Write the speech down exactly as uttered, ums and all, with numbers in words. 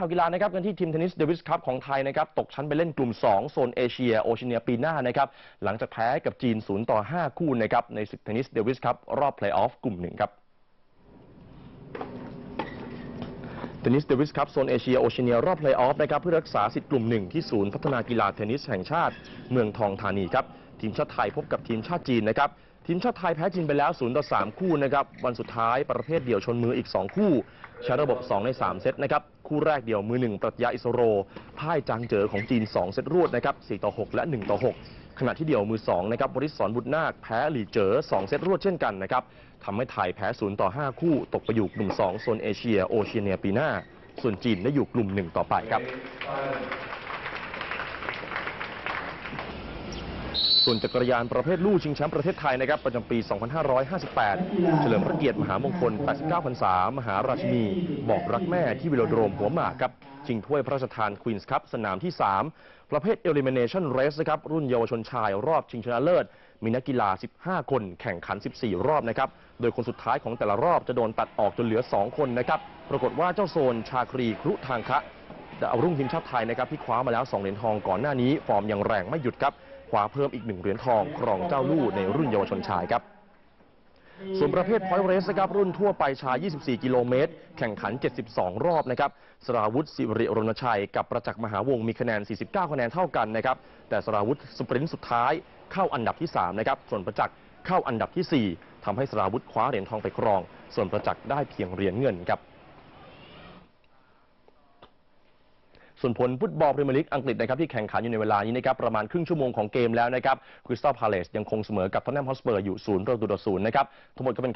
ข่าวกีฬานะครับกันที่ทีมเทนนิสเดวิสคัพของไทยนะครับตกชั้นไปเล่นกลุ่มสองโซนเอเชียโอเชียเนียปีหน้านะครับหลังจากแพ้กับจีนศูนย์ต่อห้าคู่นะครับในศึกเทนนิสเดวิสคัพรอบเพลย์ออฟกลุ่มหนึ่งครับเทนนิสเดวิสคัพโซนเอเชียโอเชียเนียรอบเพลย์ออฟนะครับเพื่อรักษาสิทธิ์กลุ่มหนึ่งที่ศูนย์พัฒนากีฬาเทนนิสแห่งชาติเมืองทองธานีครับทีมชาติไทยพบกับทีมชาติจีนนะครับทีมชาติไทยแพ้จีนไปแล้วศูนย์ต่อสามคู่นะครับวันสุดท้ายประเภทเดี่ยวชนมืออีกสองคู่ใช้ระบบสองในสามเซตนะครับคู่แรกเดี่ยวมือหนึ่งปรัชญาอิสโรพ่ายจางเจอของจีนสองเซตรวดนะครับสี่ต่อหกและหนึ่งต่อหกขณะที่เดี่ยวมือสองนะครับวริศรบุตรนาคแพ้หลี่เจอสองเซตรวดเช่นกันนะครับทำให้ไทยแพ้ศูนย์ต่อห้าคู่ตกไปอยู่กลุ่มสองโซนเอเชียโอเชียเนียปีหน้าส่วนจีนได้อยู่กลุ่มหนึ่งต่อไปครับส่วนจักรยานประเภทลู่ชิงแชมป์ประเทศไทยนะครับประจำปี สองพันห้าร้อยห้าสิบแปด เฉลิมพระเกียรติมหามงคล แปดสิบเก้า พรรษามหาราชินีบอกรักแม่ที่วิโลโดรมหัวหมากครับชิงถ้วยพระราชทานควีนส์คัพสนามที่ สาม ประเภท Elimination Race นะครับรุ่นเยาวชนชายรอบชิงชนะเลิศมีนักกีฬาสิบห้าคนแข่งขันสิบสี่รอบนะครับโดยคนสุดท้ายของแต่ละรอบจะโดนตัดออกจนเหลือสองคนนะครับปรากฏว่าเจ้าโซนชาครีครุทางคะดาวรุ่งทีมชาติไทยนะครับที่คว้ามาแล้วสองเหรียญทองก่อนหน้านี้ฟอร์มยังแรงไม่หยุดครับคว้าเพิ่มอีกหนึ่งเหรียญทองครองเจ้าลู่ในรุ่นเยาวชนชายครับส่วนประเภทพอยต์เรสนะครับรุ่นทั่วไปชายยี่สิบสี่กิโลเมตรแข่งขันเจ็ดสิบสองรอบนะครับสราวุธสิริรณชัยกับประจักษ์มหาวงศ์มีคะแนนสี่สิบเก้าคะแนนเท่ากันนะครับแต่สราวุธสปรินต์สุดท้ายเข้าอันดับที่สามนะครับส่วนประจักษ์เข้าอันดับที่สี่ทำให้สราวุธคว้าเหรียญทองไปครองส่วนประจักษ์ได้เพียงเหรียญเงินครับส่วนผลฟุตบอลพรีเมียร์ลีกอังกฤษนะครับที่แข่งขันอยู่ในเวลานี้นะครับประมาณครึ่งชั่วโมงของเกมแล้วนะครับคริสตัลพาเลซยังคงเสมอกับท็อตแนมฮอตสเปอร์อยู่ศูนย์ประตูต่อศูนย์นะครับทั้งหมดก็เป็น